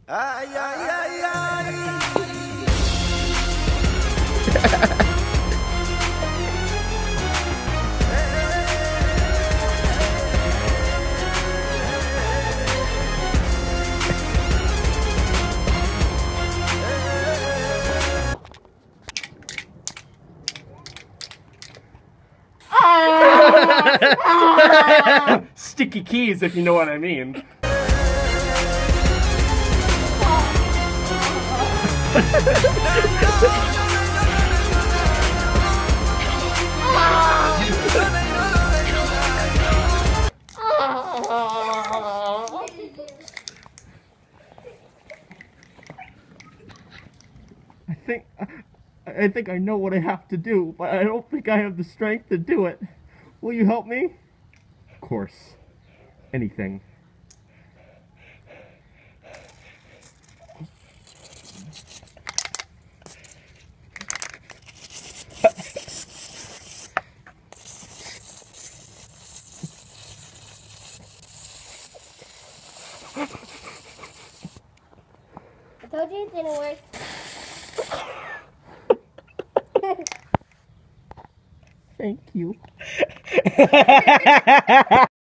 Ay, ay, ay, ay. Sticky keys, if you know what I mean. I think I know what I have to do, but I don't think I have the strength to do it. Will you help me? Of course. Anything. I told you it didn't work. Thank you.